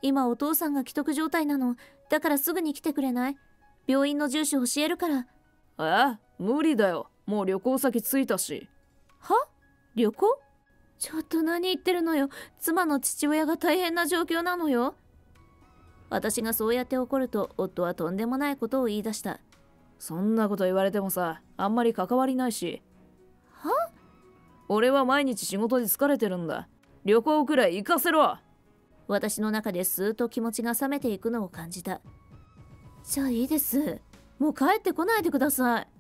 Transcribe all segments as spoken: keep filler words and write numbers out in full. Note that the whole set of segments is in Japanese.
今お父さんが危篤状態なの。だからすぐに来てくれない？病院の住所教えるから。 え？無理だよ。もう旅行先着いたし。 は？旅行？ちょっと何言ってるのよ。妻の父親が大変な状況なのよ。私がそうやって怒ると、夫はとんでもないことを言い出した。 そんなこと言われてもさ、あんまり関わりないし。 は？ 俺は毎日仕事で疲れてるんだ。旅行くらい行かせろ。 私の中でスーッと気持ちが冷めていくのを感じた。じゃあいいです。もう帰ってこないでください。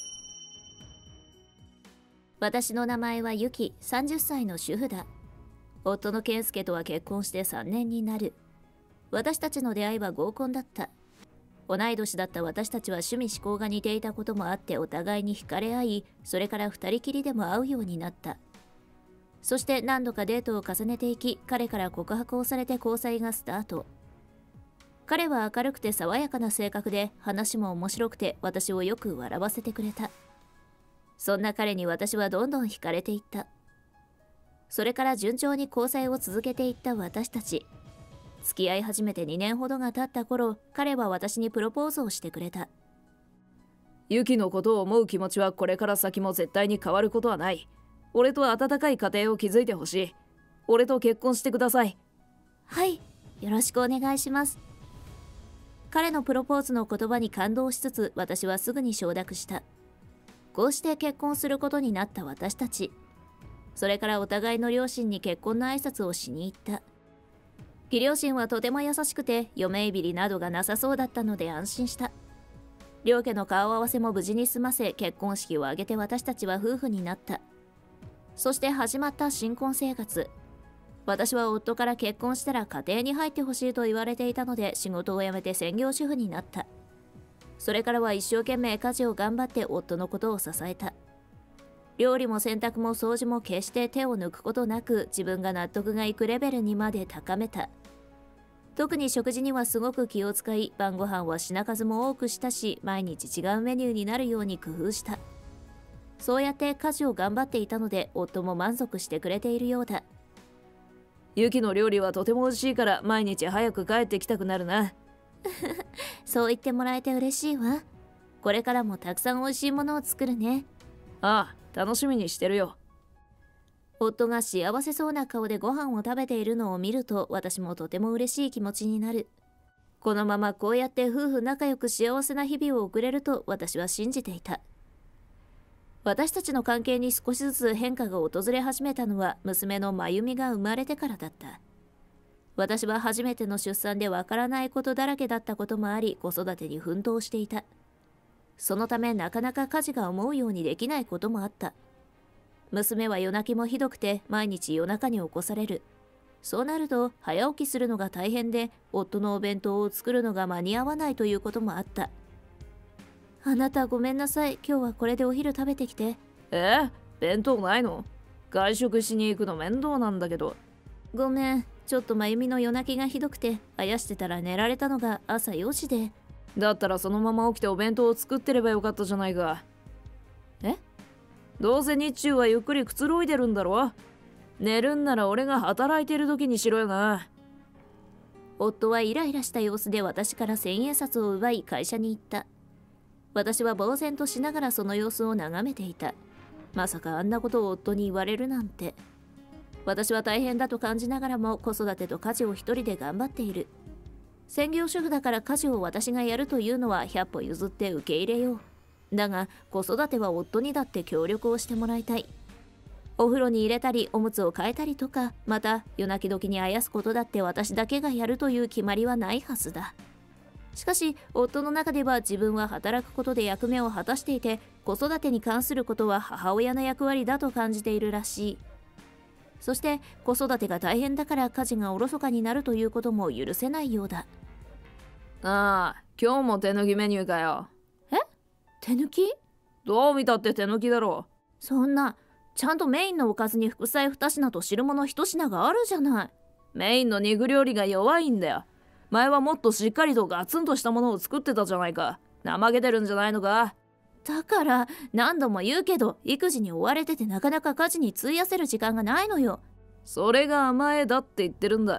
私の名前はユキ、さんじゅっさいの主婦だ。夫のケンスケとは結婚してさんねんになる。私たちの出会いは合コンだった。同い年だった私たちは趣味嗜好が似ていたこともあってお互いに惹かれ合い、それから二人きりでも会うようになった。そして何度かデートを重ねていき、彼から告白をされて交際がスタート。彼は明るくて爽やかな性格で、話も面白くて私をよく笑わせてくれた。そんな彼に私はどんどん惹かれていった。それから順調に交際を続けていった私たち。付き合い始めてにねんほどが経った頃、彼は私にプロポーズをしてくれた。 ユキのことを思う気持ちはこれから先も絶対に変わることはない。俺と温かい家庭を築いてほしい。俺と結婚してください。 はい、よろしくお願いします。彼のプロポーズの言葉に感動しつつ、私はすぐに承諾した。こうして結婚することになった私たち。それからお互いの両親に結婚の挨拶をしに行った。義両親はとても優しくて、嫁いびりなどがなさそうだったので安心した。両家の顔合わせも無事に済ませ、結婚式を挙げて私たちは夫婦になった。そして始まった新婚生活。私は夫から結婚したら家庭に入ってほしいと言われていたので、仕事を辞めて専業主婦になった。それからは一生懸命家事を頑張って夫のことを支えた。料理も洗濯も掃除も決して手を抜くことなく、自分が納得がいくレベルにまで高めた。特に食事にはすごく気を使い、晩ご飯は品数も多くしたし、毎日違うメニューになるように工夫した。そうやって家事を頑張っていたので、夫も満足してくれているようだ。 ユキの料理はとても美味しいから毎日早く帰ってきたくなるな。 そう言ってもらえて嬉しいわ。これからもたくさん美味しいものを作るね。 ああ、楽しみにしてるよ。 夫が幸せそうな顔でご飯を食べているのを見ると、私もとても嬉しい気持ちになる。このままこうやって夫婦仲良く幸せな日々を送れると私は信じていた。私たちの関係に少しずつ変化が訪れ始めたのは、娘の真由美が生まれてからだった。私は初めての出産でわからないことだらけだったこともあり、子育てに奮闘していた。そのためなかなか家事が思うようにできないこともあった。娘は夜泣きもひどくて、毎日夜中に起こされる。そうなると早起きするのが大変で、夫のお弁当を作るのが間に合わないということもあった。あなたごめんなさい。今日はこれでお昼食べてきて。 え？弁当ないの？外食しに行くの面倒なんだけど。 ごめん、ちょっと真由美の夜泣きがひどくて、あやしてたら寝られたのが朝よじで。 だったらそのまま起きてお弁当を作ってればよかったじゃないか。 え？ どうせ日中はゆっくりくつろいでるんだろ。寝るんなら俺が働いてる時にしろよな。 夫はイライラした様子で私から千円札を奪い会社に行った。私は呆然としながらその様子を眺めていた。まさかあんなことを夫に言われるなんて。私は大変だと感じながらも子育てと家事を一人で頑張っている。専業主婦だから家事を私がやるというのはひゃっぽ譲って受け入れよう。だが子育ては夫にだって協力をしてもらいたい。お風呂に入れたりおむつを替えたりとか、また夜泣き時にあやすことだって私だけがやるという決まりはないはずだ。しかし夫の中では自分は働くことで役目を果たしていて、子育てに関することは母親の役割だと感じているらしい。そして子育てが大変だから家事がおろそかになるということも許せないようだ。 ああ、今日も手抜きメニューかよ。 え？手抜き？ どう見たって手抜きだろ。 そんな、ちゃんとメインのおかずに副菜二品と汁物一品があるじゃない。 メインの肉料理が弱いんだよ。前はもっとしっかりとガツンとしたものを作ってたじゃないか。怠けてるんじゃないのか。 だから何度も言うけど、育児に追われててなかなか家事に費やせる時間がないのよ。 それが甘えだって言ってるんだ。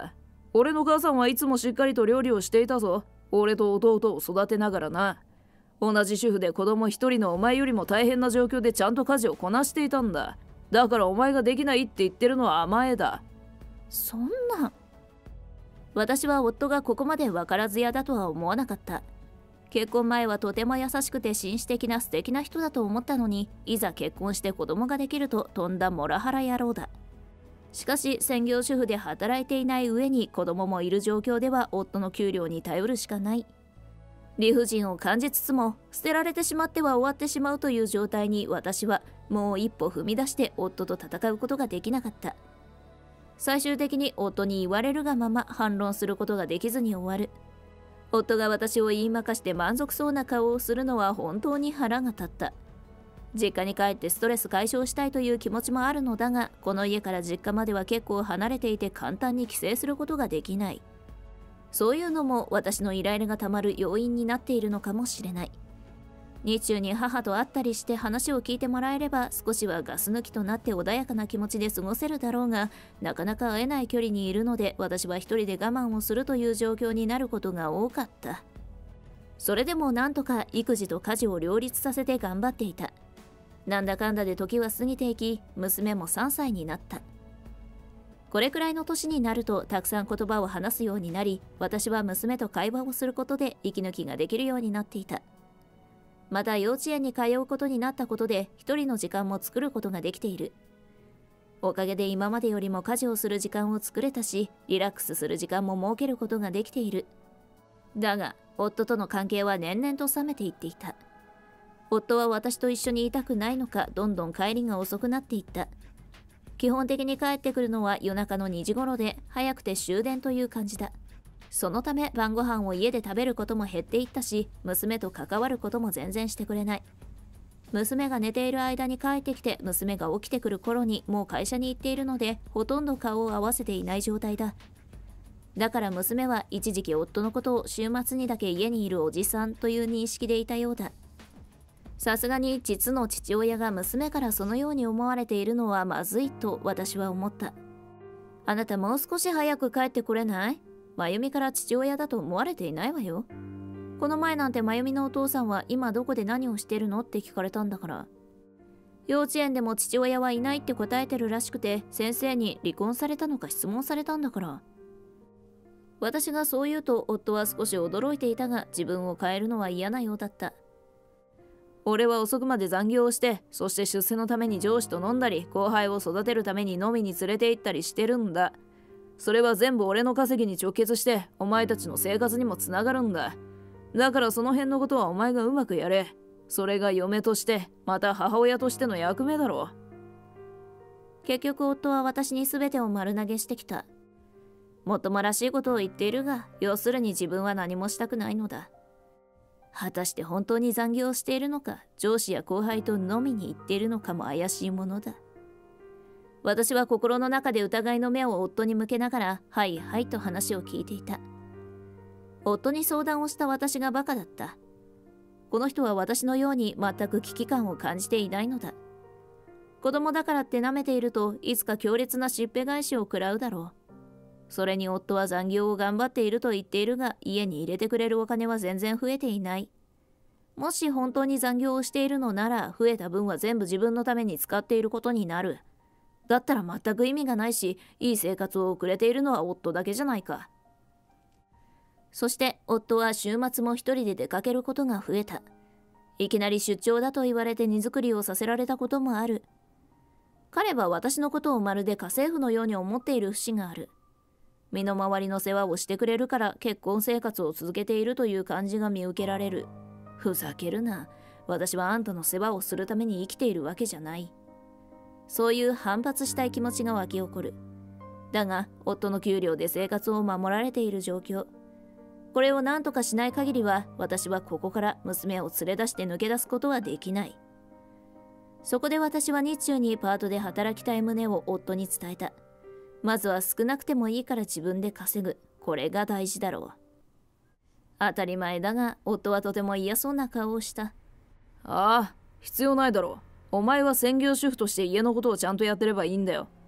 俺の母さんはいつもしっかりと料理をしていたぞ。俺と弟を育てながらな。同じ主婦で子供一人のお前よりも大変な状況でちゃんと家事をこなしていたんだ。だからお前ができないって言ってるのは甘えだ。 そんな。私は夫がここまで分からず屋だとは思わなかった。結婚前はとても優しくて紳士的な素敵な人だと思ったのに、いざ結婚して子供ができるととんだモラハラ野郎だ。しかし専業主婦で働いていない上に子供もいる状況では夫の給料に頼るしかない。理不尽を感じつつも捨てられてしまっては終わってしまうという状態に、私はもう一歩踏み出して夫と戦うことができなかった。最終的に夫に言われるがまま反論することができずに終わる。夫が私を言いまかして満足そうな顔をするのは本当に腹が立った。実家に帰ってストレス解消したいという気持ちもあるのだが、この家から実家までは結構離れていて簡単に帰省することができない。そういうのも私のイライラがたまる要因になっているのかもしれない。日中に母と会ったりして話を聞いてもらえれば少しはガス抜きとなって穏やかな気持ちで過ごせるだろうが、なかなか会えない距離にいるので私は一人で我慢をするという状況になることが多かった。それでもなんとか育児と家事を両立させて頑張っていた。なんだかんだで時は過ぎていき、娘もさんさいになった。これくらいの年になるとたくさん言葉を話すようになり、私は娘と会話をすることで息抜きができるようになっていた。また幼稚園に通うことになったことで一人の時間も作ることができている。おかげで今までよりも家事をする時間を作れたし、リラックスする時間も設けることができている。だが夫との関係は年々と冷めていっていた。夫は私と一緒にいたくないのか、どんどん帰りが遅くなっていった。基本的に帰ってくるのは夜中のにじ頃で、早くて終電という感じだ。そのため晩ご飯を家で食べることも減っていったし、娘と関わることも全然してくれない。娘が寝ている間に帰ってきて、娘が起きてくる頃にもう会社に行っているので、ほとんど顔を合わせていない状態だ。だから娘は一時期夫のことを週末にだけ家にいるおじさんという認識でいたようだ。さすがに実の父親が娘からそのように思われているのはまずいと私は思った。あなたもう少し早く帰ってこれない？まゆみから父親だと思われていないわよ。この前なんてまゆみのお父さんは今どこで何をしてるのって聞かれたんだから。幼稚園でも父親はいないって答えてるらしくて、先生に離婚されたのか質問されたんだから。私がそう言うと夫は少し驚いていたが、自分を変えるのは嫌なようだった。 俺は遅くまで残業をして、そして出世のために上司と飲んだり、後輩を育てるために飲みに連れて行ったりしてるんだ。それは全部俺の稼ぎに直結して、お前たちの生活にもつながるんだ。だからその辺のことはお前がうまくやれ。それが嫁として、また母親としての役目だろう。結局夫は私に全てを丸投げしてきた。もっともらしいことを言っているが、要するに自分は何もしたくないのだ。果たして本当に残業をしているのか、上司や後輩と飲みに行っているのかも怪しいものだ。私は心の中で疑いの目を夫に向けながら、はいはいと話を聞いていた。夫に相談をした私がバカだった。この人は私のように全く危機感を感じていないのだ。子供だからって舐めていると、いつか強烈なしっぺ返しを食らうだろう。それに夫は残業を頑張っていると言っているが、家に入れてくれるお金は全然増えていない。もし本当に残業をしているのなら、増えた分は全部自分のために使っていることになる。だったら全く意味がないし、いい生活を送れているのは夫だけじゃないか。そして夫は週末も一人で出かけることが増えた。いきなり出張だと言われて荷造りをさせられたこともある。彼は私のことをまるで家政婦のように思っている節がある。身の回りの世話をしてくれるから結婚生活を続けているという感じが見受けられる。ふざけるな。私はあんたの世話をするために生きているわけじゃない。そういう反発したい気持ちが湧き起こる。だが夫の給料で生活を守られている状況。これを何とかしない限りは、私はここから娘を連れ出して抜け出すことはできない。そこで私は日中にパートで働きたい旨を夫に伝えた。まずは少なくてもいいから自分で稼ぐ。これが大事だろう。当たり前だが、夫はとても嫌そうな顔をした。 ああ、必要ないだろう。お前は専業主婦として家のことをちゃんとやってればいいんだよ。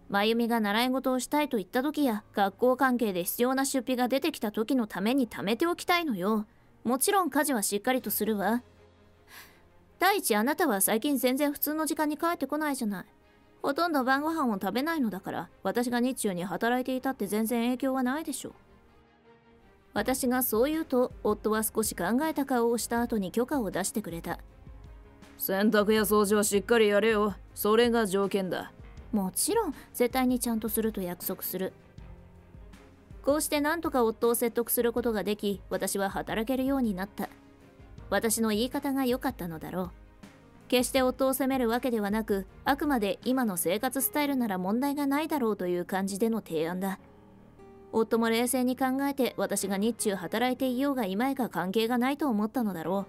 真由美が習い事をしたいと言った時や学校関係で必要な出費が出てきた時のために貯めておきたいのよ。もちろん家事はしっかりとするわ。第一、あなたは最近全然普通の時間に帰ってこないじゃない。ほとんど晩ご飯を食べないのだから、私が日中に働いていたって全然影響はないでしょう。私がそう言うと、夫は少し考えた顔をした後に許可を出してくれた。 洗濯や掃除はしっかりやれよ。それが条件だ。 もちろん、絶対にちゃんとすると約束する。こうして何とか夫を説得することができ、私は働けるようになった。私の言い方が良かったのだろう。決して夫を責めるわけではなく、あくまで今の生活スタイルなら問題がないだろうという感じでの提案だ。夫も冷静に考えて、私が日中働いていようがいまいが関係がないと思ったのだろう。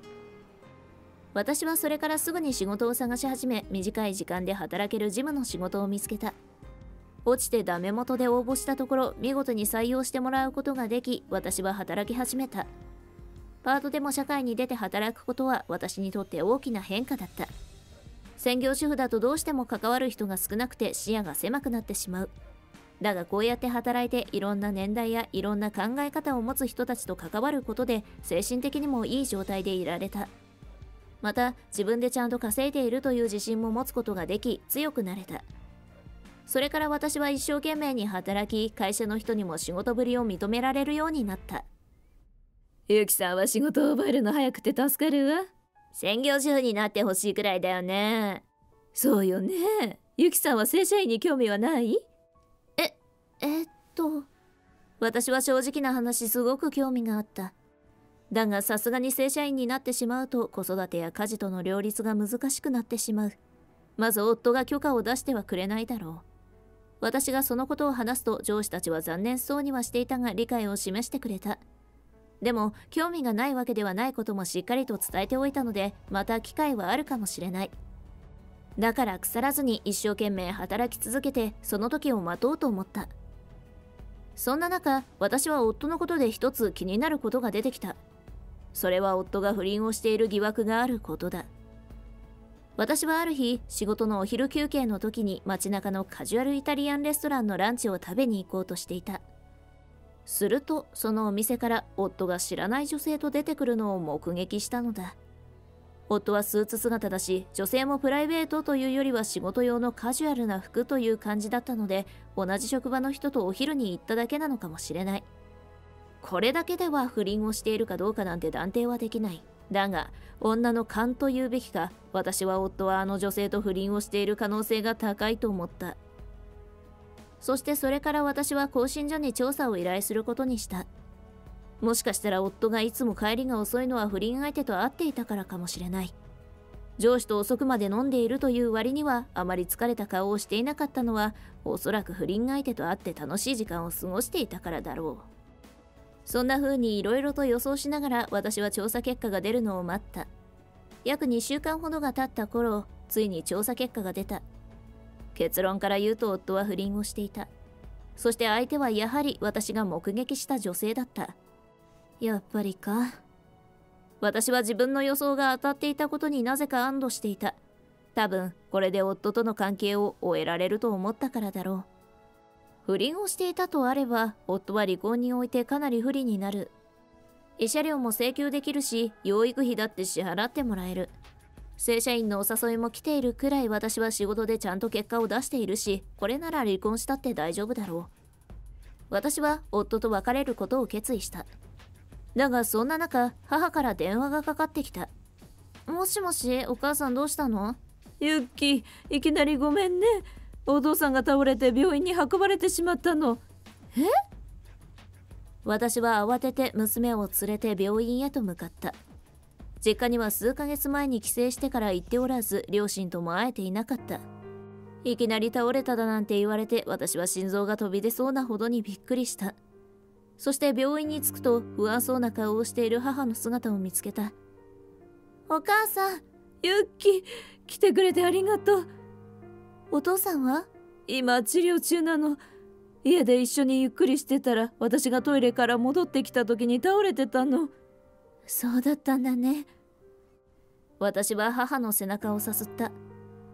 私はそれからすぐに仕事を探し始め、短い時間で働ける事務の仕事を見つけた。落ちてダメ元で応募したところ、見事に採用してもらうことができ、私は働き始めた。パートでも社会に出て働くことは私にとって大きな変化だった。専業主婦だとどうしても関わる人が少なくて視野が狭くなってしまう。だがこうやって働いていろんな年代やいろんな考え方を持つ人たちと関わることで精神的にもいい状態でいられた。また自分でちゃんと稼いでいるという自信も持つことができ強くなれた。それから私は一生懸命に働き、会社の人にも仕事ぶりを認められるようになった。 ゆきさんは仕事を覚えるの早くて助かるわ。 専業主婦になってほしいくらいだよね。 そうよね。ゆきさんは正社員に興味はない？ え、えっと私は正直な話すごく興味があった。だがさすがに正社員になってしまうと子育てや家事との両立が難しくなってしまう。まず夫が許可を出してはくれないだろう。私がそのことを話すと上司たちは残念そうにはしていたが理解を示してくれた。でも興味がないわけではないこともしっかりと伝えておいたので、また機会はあるかもしれない。だから腐らずに一生懸命働き続けてその時を待とうと思った。そんな中、私は夫のことで一つ気になることが出てきた。それは夫が不倫をしている疑惑があることだ。私はある日、仕事のお昼休憩の時に街中のカジュアルイタリアンレストランのランチを食べに行こうとしていた。すると、そのお店から夫が知らない女性と出てくるのを目撃したのだ。夫はスーツ姿だし、女性もプライベートというよりは仕事用のカジュアルな服という感じだったので、同じ職場の人とお昼に行っただけなのかもしれない。これだけでは不倫をしているかどうかなんて断定はできない。だが、女の勘と言うべきか、私は夫はあの女性と不倫をしている可能性が高いと思った。そしてそれから私は興信所に調査を依頼することにした。もしかしたら夫がいつも帰りが遅いのは不倫相手と会っていたからかもしれない。上司と遅くまで飲んでいるという割にはあまり疲れた顔をしていなかったのは、おそらく不倫相手と会って楽しい時間を過ごしていたからだろう。そんな風にいろいろと予想しながら私は調査結果が出るのを待った。約にしゅうかんほどが経った頃、ついに調査結果が出た。結論から言うと夫は不倫をしていた。そして相手はやはり私が目撃した女性だった。やっぱりか。私は自分の予想が当たっていたことになぜか安堵していた。多分これで夫との関係を終えられると思ったからだろう。不倫をしていたとあれば、夫は離婚においてかなり不利になる。慰謝料も請求できるし、養育費だって支払ってもらえる。正社員のお誘いも来ているくらい私は仕事でちゃんと結果を出しているし、これなら離婚したって大丈夫だろう。私は夫と別れることを決意した。だがそんな中、母から電話がかかってきた。もしもし、お母さんどうしたの？ ユッキー、いきなりごめんね。お父さんが倒れて病院に運ばれてしまったの。 え？私は慌てて娘を連れて病院へと向かった。実家には数ヶ月前に帰省してから行っておらず、両親とも会えていなかった。いきなり倒れただなんて言われて、私は心臓が飛び出そうなほどにびっくりした。そして病院に着くと不安そうな顔をしている母の姿を見つけた。お母さん。 ユッキー、来てくれてありがとう。 お父さんは？ 今治療中なの。家で一緒にゆっくりしてたら、私がトイレから戻ってきた時に倒れてたの。 そうだったんだね。私は母の背中をさすった。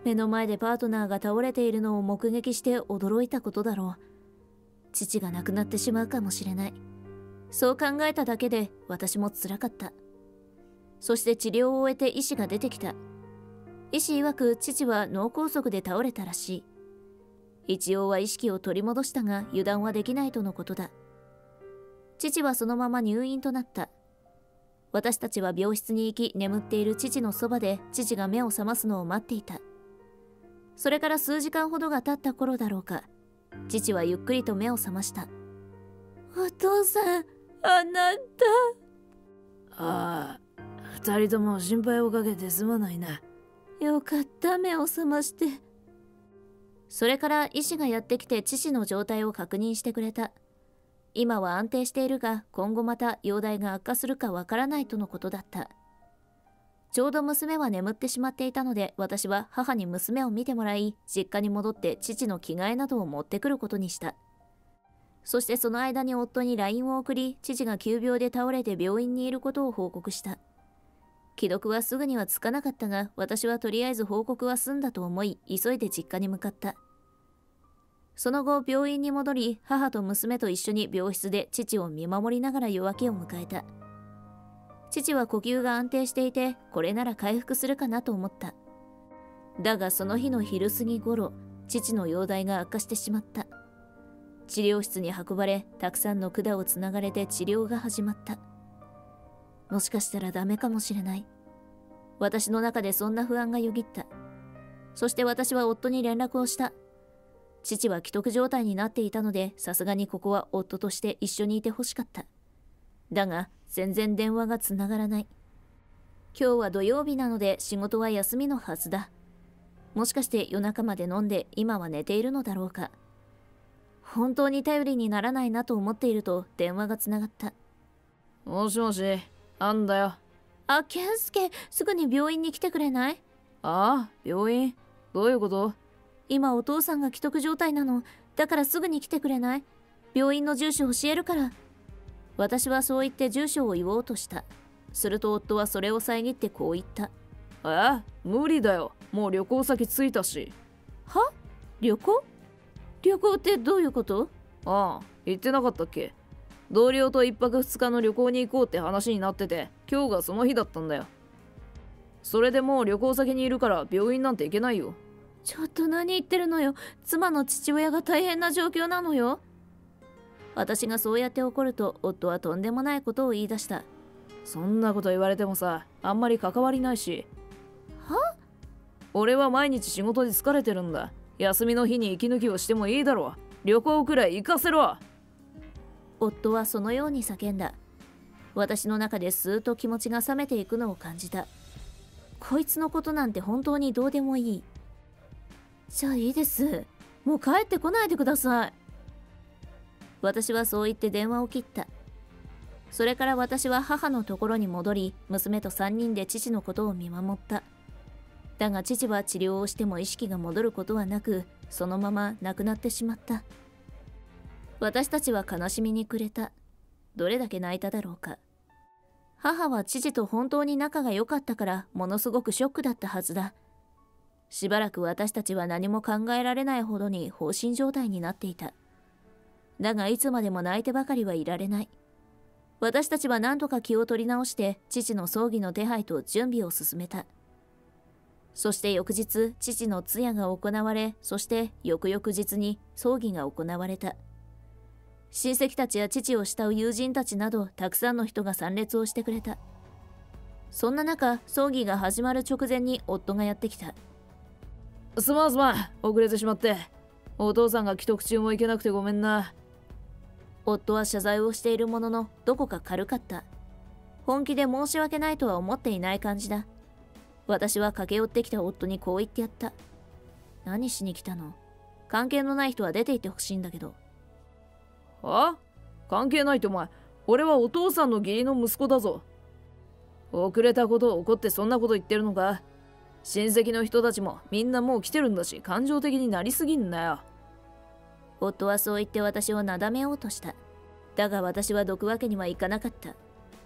目の前でパートナーが倒れているのを目撃して驚いたことだろう。父が亡くなってしまうかもしれない。そう考えただけで私も辛かった。そして治療を終えて医師が出てきた。医師曰く父は脳梗塞で倒れたらしい。一応は意識を取り戻したが油断はできないとのことだ。父はそのまま入院となった。私たちは病室に行き眠っている父のそばで父が目を覚ますのを待っていた。それから数時間ほどが経った頃だろうか、父はゆっくりと目を覚ました。お父さん、あなた。 ああ、二人とも心配をかけてすまないな。 よかった、目を覚まして。それから医師がやってきて父の状態を確認してくれた。今は安定しているが、今後また容体が悪化するかわからないとのことだった。ちょうど娘は眠ってしまっていたので、私は母に娘を見てもらい、実家に戻って父の着替えなどを持ってくることにした。そしてその間に夫に ライン を送り、父が急病で倒れて病院にいることを報告した。既読はすぐにはつかなかったが、私はとりあえず報告は済んだと思い、急いで実家に向かった。その後、病院に戻り、母と娘と一緒に病室で父を見守りながら夜明けを迎えた。父は呼吸が安定していて、これなら回復するかなと思った。だがその日の昼過ぎ頃、父の容体が悪化してしまった。治療室に運ばれ、たくさんの管をつながれて治療が始まった。もしかしたらダメかもしれない。私の中でそんな不安がよぎった。そして私は夫に連絡をした。父は危篤状態になっていたので、さすがにここは夫として一緒にいてほしかった。だが、全然電話がつながらない。今日は土曜日なので仕事は休みのはずだ。もしかして夜中まで飲んで今は寝ているのだろうか。本当に頼りにならないなと思っていると電話がつながった。 もしもし、なんだよ。 あ、健介、すぐに病院に来てくれない？ ああ、病院？どういうこと？ 今お父さんが危篤状態なの。だからすぐに来てくれない？病院の住所教えるから。私はそう言って住所を言おうとした。すると夫はそれを遮ってこう言った。 え？無理だよ。もう旅行先着いたし。 は？旅行？旅行ってどういうこと？ ああ、言ってなかったっけ？同僚と一泊二日の旅行に行こうって話になってて、今日がその日だったんだよ。それでもう旅行先にいるから病院なんて行けないよ。 ちょっと何言ってるのよ。妻の父親が大変な状況なのよ。私がそうやって怒ると、夫はとんでもないことを言い出した。 そんなこと言われてもさ、あんまり関わりないし。 は？ 俺は毎日仕事で疲れてるんだ。休みの日に息抜きをしてもいいだろう。旅行くらい行かせろ。 夫はそのように叫んだ。私の中でスーッと気持ちが冷めていくのを感じた。こいつのことなんて本当にどうでもいい。じゃあいいです。もう帰ってこないでください。私はそう言って電話を切った。それから私は母のところに戻り、娘とさんにんで父のことを見守った。だが父は治療をしても意識が戻ることはなく、そのまま亡くなってしまった。私たちは悲しみに暮れた。どれだけ泣いただろうか。母は父と本当に仲が良かったからものすごくショックだったはずだ。しばらく私たちは何も考えられないほどに放心状態になっていた。だがいつまでも泣いてばかりはいられない。私たちは何とか気を取り直して父の葬儀の手配と準備を進めた。そして翌日、父の通夜が行われ、そして翌々日に葬儀が行われた。親戚たちや父を慕う友人たちなどたくさんの人が参列をしてくれた。そんな中、葬儀が始まる直前に夫がやってきた。 すまんすまん、遅れてしまって。お父さんが危篤中も行けなくてごめんな。 夫は謝罪をしているものの、どこか軽かった。本気で申し訳ないとは思っていない感じだ。私は駆け寄ってきた夫にこう言ってやった。何しに来たの？関係のない人は出て行ってほしいんだけど。 は？関係ないってお前、俺はお父さんの義理の息子だぞ。遅れたことを怒ってそんなこと言ってるのか？親戚の人たちもみんなもう来てるんだし、感情的になりすぎんなよ。 夫はそう言って私をなだめようとした。だが私はどくわけにはいかなかった。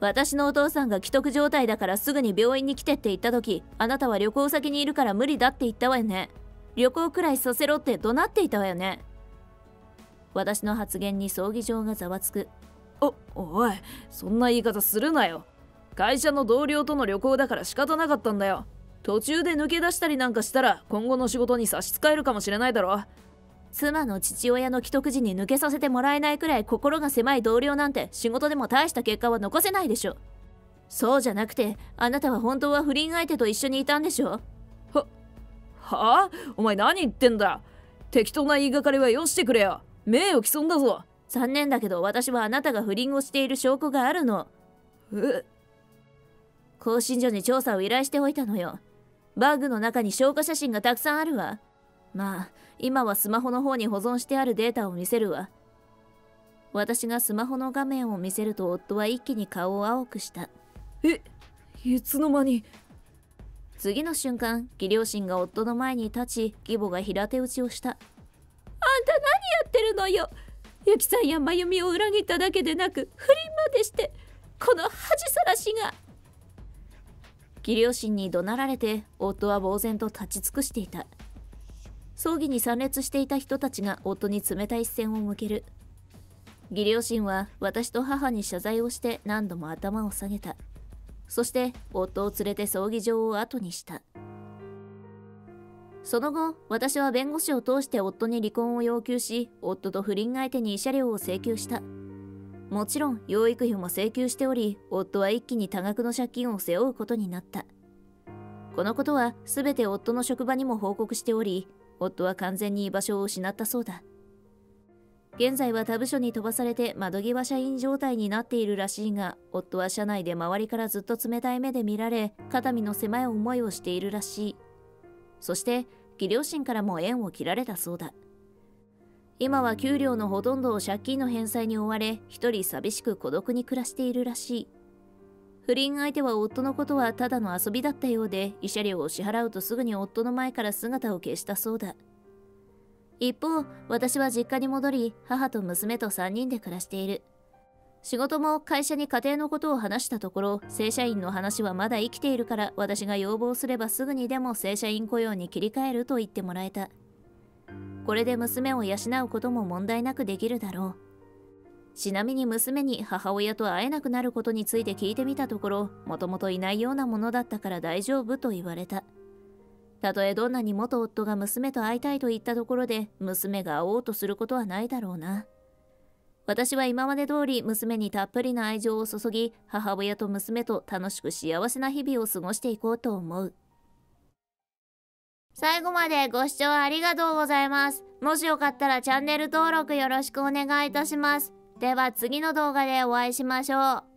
私のお父さんが危篤状態だからすぐに病院に来てって言った時、あなたは旅行先にいるから無理だって言ったわよね。旅行くらいさせろって怒鳴っていたわよね。私の発言に葬儀場がざわつく。 お、おい、そんな言い方するなよ。会社の同僚との旅行だから仕方なかったんだよ。途中で抜け出したりなんかしたら今後の仕事に差し支えるかもしれないだろ。 妻の父親の既得時に抜けさせてもらえないくらい心が狭い同僚なんて仕事でも大した結果は残せないでしょ。そうじゃなくて、あなたは本当は不倫相手と一緒にいたんでしょ。 は、はあ？お前何言ってんだ。適当な言いがかりはよしてくれよ。名誉毀損だぞ。 残念だけど私はあなたが不倫をしている証拠があるの。 え？ 興信所に調査を依頼しておいたのよ。バッグの中に証拠写真がたくさんあるわ。まあ今はスマホの方に保存してあるデータを見せるわ。私がスマホの画面を見せると夫は一気に顔を青くした。 え、いつの間に。 次の瞬間、義両親が夫の前に立ち、義母が平手打ちをした。あんた何やってるのよ。ゆきさんや真由美を裏切っただけでなく不倫までして、この恥さらしが。義両親に怒鳴られて夫は呆然と立ち尽くしていた。葬儀に参列していた人たちが夫に冷たい視線を向ける。義両親は私と母に謝罪をして何度も頭を下げた。そして夫を連れて葬儀場を後にした。その後、私は弁護士を通して夫に離婚を要求し、夫と不倫相手に慰謝料を請求した。もちろん養育費も請求しており、夫は一気に多額の借金を背負うことになった。このことは全て夫の職場にも報告しており、夫は完全に居場所を失ったそうだ。現在は他部署に飛ばされて窓際社員状態になっているらしいが、夫は社内で周りからずっと冷たい目で見られ、肩身の狭い思いをしているらしい。そして義両親からも縁を切られたそうだ。今は給料のほとんどを借金の返済に追われ、一人寂しく孤独に暮らしているらしい。不倫相手は夫のことはただの遊びだったようで、慰謝料を支払うとすぐに夫の前から姿を消したそうだ。一方、私は実家に戻り、母と娘とさんにんで暮らしている。仕事も会社に家庭のことを話したところ、正社員の話はまだ生きているから、私が要望すればすぐにでも正社員雇用に切り替えると言ってもらえた。これで娘を養うことも問題なくできるだろう。ちなみに娘に母親と会えなくなることについて聞いてみたところ、もともといないようなものだったから大丈夫と言われた。たとえどんなに元夫が娘と会いたいと言ったところで、娘が会おうとすることはないだろうな。私は今まで通り娘にたっぷりの愛情を注ぎ、母親と娘と楽しく幸せな日々を過ごしていこうと思う。最後までご視聴ありがとうございます。もしよかったらチャンネル登録よろしくお願いいたします。では次の動画でお会いしましょう。